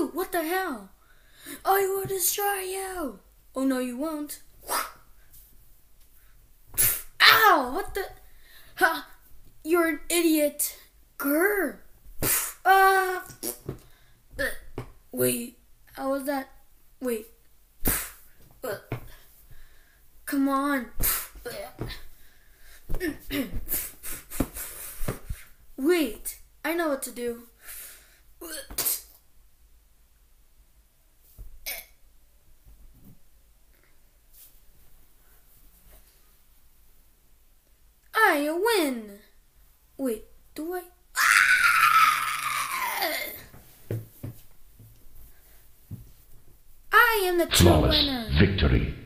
you! What the hell? I will destroy you! Oh no, you won't. Ow! What the? Ha! You're an idiot. Grr! Ah! Wait, how was that? Wait. Come on. Wait, I know what to do. I win. Wait, do I? I am the true Flawless winner. victory.